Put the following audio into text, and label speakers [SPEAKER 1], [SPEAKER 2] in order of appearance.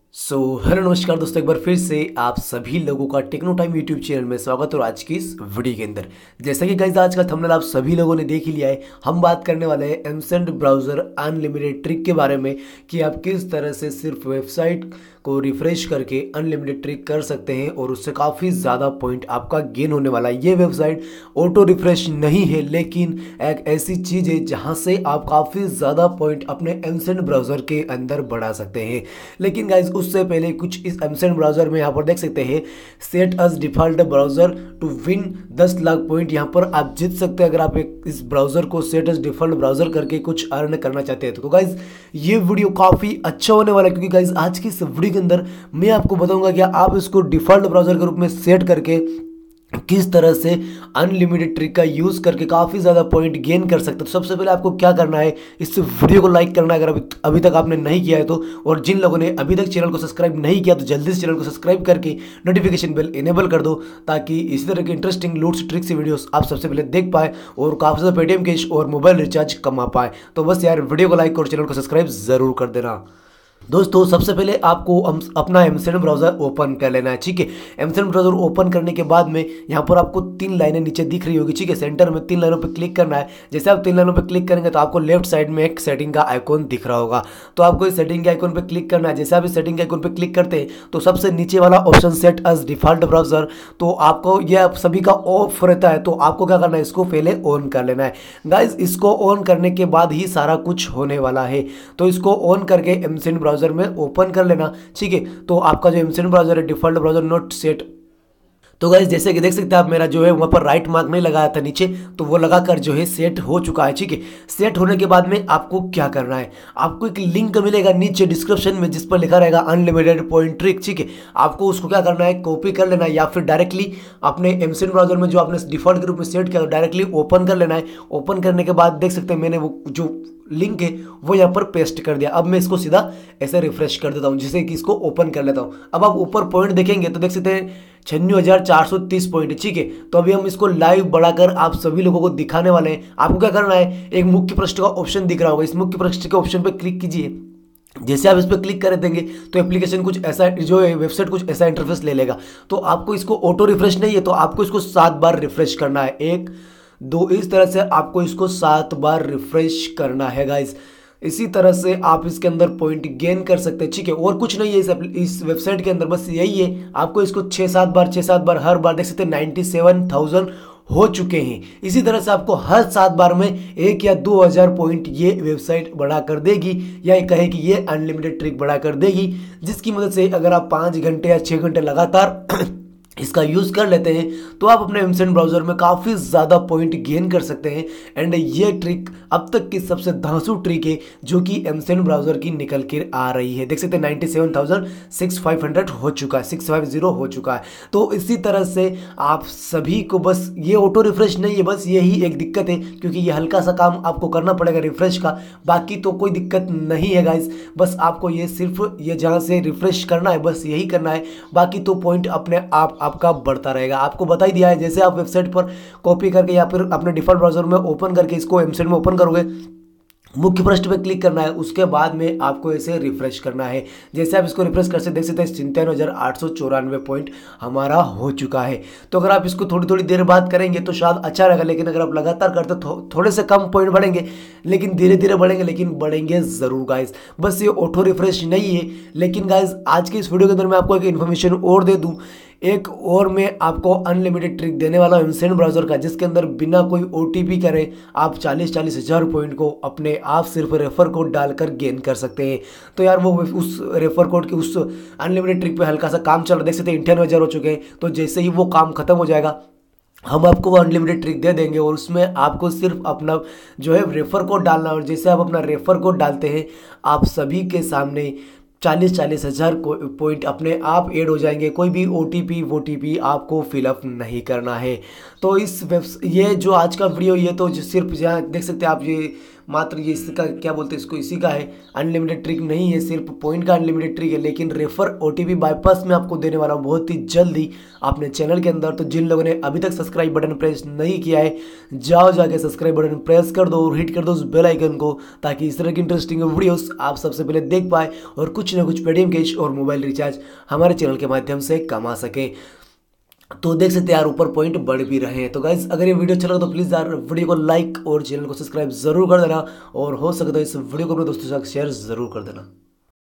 [SPEAKER 1] Hello नमस्कार दोस्तों, एक बार फिर से आप सभी लोगों का टेक्नो टाइम यूट्यूब चैनल में स्वागत है। और आज की इस वीडियो के अंदर जैसा कि गाइस आज का थंबनेल आप सभी लोगों ने देख ही लिया है, हम बात करने वाले हैं एमसेंट ब्राउज़र अनलिमिटेड ट्रिक के बारे में कि आप किस तरह से सिर्फ वेबसाइट को रिफ्रेश करके अनलिमिटेड ट्रिक कर सकते हैं और उससे काफ़ी ज़्यादा पॉइंट आपका गेन होने वाला है। ये वेबसाइट ऑटो रिफ्रेश नहीं है, लेकिन एक ऐसी चीज़ है जहाँ से आप काफ़ी ज़्यादा पॉइंट अपने एमसेंट ब्राउज़र के अंदर बढ़ा सकते हैं। लेकिन गाइज उससे पहले कुछ इस एमसेंट ब्राउज़र में यहाँ पर देख सकते हैं, set as default browser to win 10 lakh point. यहाँ पर आप जीत सकते हैं अगर आप इस ब्राउज़र को सेट अस डिफ़ॉल्ट ब्राउज़र करके कुछ अर्न करना चाहते हैं। तो गाइज ये वीडियो काफ़ी अच्छा होने वाला है, क्योंकि गाइज आज की इस वीडियो के अंदर मैं आपको बताऊंगा कि आप इसको डिफ़ॉल्ट ब्राउज़र के रूप में सेट करके किस तरह से अनलिमिटेड ट्रिक का यूज़ करके काफ़ी ज़्यादा पॉइंट गेन कर सकते हो। तो सबसे पहले आपको क्या करना है, इस वीडियो को लाइक करना है अगर अभी तक आपने नहीं किया है तो, और जिन लोगों ने अभी तक चैनल को सब्सक्राइब नहीं किया तो जल्दी से चैनल को सब्सक्राइब करके नोटिफिकेशन बेल इनेबल कर दो, ताकि इसी तरह के इंटरेस्टिंग लूट्स ट्रिक्स वीडियोस आप सबसे पहले देख पाए और काफ़ी ज़्यादा पेटीएम कैश और मोबाइल रिचार्ज कमा पाए। तो बस यार वीडियो को लाइक और चैनल को सब्सक्राइब ज़रूर कर देना। दोस्तों सबसे पहले आपको अपना एमसेंट ब्राउज़र ओपन कर लेना है, ठीक है। एमसेंट ब्राउज़र ओपन करने के बाद में यहाँ पर आपको 3 लाइनें नीचे दिख रही होगी, ठीक है। सेंटर में 3 लाइनों पर क्लिक करना है। जैसे आप 3 लाइनों पर क्लिक करेंगे तो आपको लेफ्ट साइड में एक सेटिंग का आइकॉन दिख रहा होगा, तो आपको इस सेटिंग के आइकॉन पर क्लिक करना है। जैसे आप इस सेटिंग के आइकॉन पर क्लिक करते हैं तो सबसे नीचे वाला option set as default browser, तो आपको यह सभी का ऑफ रहता है, तो आपको क्या करना है, इसको पहले ऑन कर लेना है। गाइज इसको ऑन करने के बाद ही सारा कुछ होने वाला है, तो इसको ऑन करके एमसेंट ब्राउज़र में ओपन कर लेना, ठीक है। तो आपका जो एमसेंट ब्राउज़र है डिफ़ॉल्ट ब्राउज़र नॉट सेट, तो गाइस जैसे कि देख सकते हैं आप, मेरा जो है वहाँ पर राइट मार्क नहीं लगाया था नीचे, तो वो लगाकर जो है सेट हो चुका है, ठीक है। सेट होने के बाद में आपको क्या करना है, आपको एक लिंक मिलेगा नीचे डिस्क्रिप्शन में जिस पर लिखा रहेगा अनलिमिटेड पॉइंट ट्रिक, ठीक है। आपको उसको क्या करना है, कॉपी कर लेना है, या फिर डायरेक्टली अपने एमसेंट ब्राउज़र में जो आपने डिफ़ॉल्ट के रूप में सेट किया डायरेक्टली ओपन कर लेना है। ओपन करने के बाद देख सकते हैं मैंने वो जो लिंक है वो यहाँ पर पेस्ट कर दिया। अब मैं इसको सीधा ऐसे रिफ्रेश कर देता हूँ, जिससे कि इसको ओपन कर लेता हूँ। अब आप ऊपर पॉइंट देखेंगे तो देख सकते हैं 96,430 पॉइंट, ठीक है। तो अभी हम इसको लाइव बढ़ाकर आप सभी लोगों को दिखाने वाले हैं। आपको क्या करना है, एक मुख्य पृष्ठ का ऑप्शन दिख रहा होगा, इस मुख्य पृष्ठ के ऑप्शन पर क्लिक कीजिए। जैसे आप इस पर क्लिक कर देंगे तो एप्लीकेशन कुछ ऐसा, जो है वेबसाइट कुछ ऐसा इंटरफेस ले लेगा। तो आपको इसको ऑटो रिफ्रेश नहीं है, तो आपको इसको 7 बार रिफ्रेश करना है, 1 2 इस तरह से आपको इसको 7 बार रिफ्रेश करना है गाइज। इसी तरह से आप इसके अंदर पॉइंट गेन कर सकते हैं, ठीक है। और कुछ नहीं है इस वेबसाइट के अंदर, बस यही है। आपको इसको 6-7 बार हर बार देख सकते हैं 97,000 हो चुके हैं। इसी तरह से आपको हर 7 बार में 1 या 2,000 पॉइंट ये वेबसाइट बढ़ा कर देगी, या ये कहे कि ये अनलिमिटेड ट्रिक बढ़ा कर देगी, जिसकी मदद से अगर आप 5 घंटे या 6 घंटे लगातार इसका यूज़ कर लेते हैं तो आप अपने एमसेंट ब्राउज़र में काफ़ी ज़्यादा पॉइंट गेन कर सकते हैं। एंड ये ट्रिक अब तक की सबसे धांसू ट्रिक है जो कि एमसेंट ब्राउज़र की निकल के आ रही है। देख सकते हैं 97,650 हो चुका है, 650 हो चुका है। तो इसी तरह से आप सभी को बस ये ऑटो रिफ्रेश नहीं है, बस यही एक दिक्कत है, क्योंकि ये हल्का सा काम आपको करना पड़ेगा रिफ्रेश का, बाकी तो कोई दिक्कत नहीं है गाइज। बस आपको ये सिर्फ ये जहाँ से रिफ्रेश करना है बस यही करना है, बाकी तो पॉइंट अपने आप आपका बढ़ता रहेगा। आपको बता ही दिया है, जैसे आप वेबसाइट पर कॉपी करके या फिर अपने डिफ़ॉल्ट ब्राउज़र में ओपन करके इसको एमसेंट में ओपन करोगे, मुख्य पृष्ठ पे क्लिक करना है, उसके बाद में आपको इसे रिफ्रेश करना है। जैसे आप इसको रिफ्रेश कर सकते देख सकते हैं 97,894 पॉइंट हमारा हो चुका है। तो अगर आप इसको थोड़ी थोड़ी देर बाद करेंगे तो शायद अच्छा रहेगा, लेकिन अगर आप लगातार करते थोड़े से कम पॉइंट बढ़ेंगे, लेकिन धीरे धीरे बढ़ेंगे, लेकिन बढ़ेंगे ज़रूर गाइज। बस ये ऑटो रिफ्रेश नहीं है। लेकिन गाइज आज की इस वीडियो के अंदर मैं आपको एक इन्फॉर्मेशन और दे दूँ, एक और मैं आपको अनलिमिटेड ट्रिक देने वाला हूँ एमसेंट ब्राउज़र का, जिसके अंदर बिना कोई OTP करे आप 40-40 हज़ार पॉइंट को अपने आप सिर्फ रेफर कोड डालकर गेन कर सकते हैं। तो यार वो उस रेफर कोड के उस अनलिमिटेड ट्रिक पे हल्का सा काम चल रहा है, देख सकते हैं 98,000 हो चुके हैं। तो जैसे ही वो काम खत्म हो जाएगा हम आपको वो अनलिमिटेड ट्रिक दे देंगे, और उसमें आपको सिर्फ अपना जो है रेफर कोड डालना है। और जैसे आप अपना रेफर कोड डालते हैं आप सभी के सामने 40-40 हज़ार पॉइंट अपने आप ऐड हो जाएंगे। कोई भी OTP आपको फिलअप नहीं करना है। तो ये जो आज का वीडियो ये तो सिर्फ यहाँ देख सकते हैं आप, ये मात्र ये इसका क्या बोलते हैं इसको, इसी का है, अनलिमिटेड ट्रिक नहीं है, सिर्फ पॉइंट का अनलिमिटेड ट्रिक है। लेकिन रेफर OTP बाईपास में आपको देने वाला हूं बहुत ही जल्दी अपने चैनल के अंदर। तो जिन लोगों ने अभी तक सब्सक्राइब बटन प्रेस नहीं किया है, जाओ जाके सब्सक्राइब बटन प्रेस कर दो और हिट कर दो उस बेल आइकन को, ताकि इस तरह की इंटरेस्टिंग वीडियोस आप सबसे पहले देख पाए और कुछ ना कुछ पेटीएम कैश और मोबाइल रिचार्ज हमारे चैनल के माध्यम से कमा सके। तो देख सकते हैं यार ऊपर पॉइंट बढ़ भी रहे हैं। तो गाइज अगर ये वीडियो अच्छा लगा तो प्लीज़ यार वीडियो को लाइक और चैनल को सब्सक्राइब जरूर कर देना, और हो सके तो इस वीडियो को अपने दोस्तों के साथ शेयर जरूर कर देना।